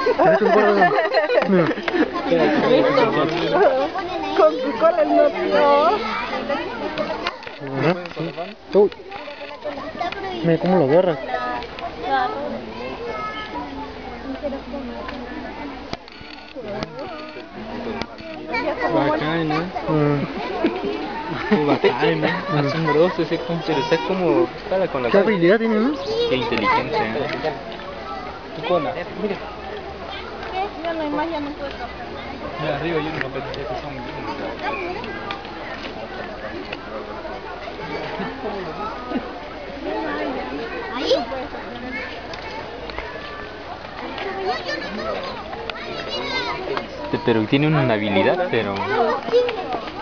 ¿Quieres un gordo? No. Con su cola el novio. Ajá, sí. Uy. Mira cómo lo agarra. Bacán, ¿no? Bacán, ¿no? Asombroso, ese pero es como para con la ¿Qué habilidad tiene, no? Qué inteligencia, ¿no? Tu cola, mira. Ya no hay más, ya no puedo captar. Mira, arriba hay unos papeles que son ¿Ahí? pero tiene una habilidad, pero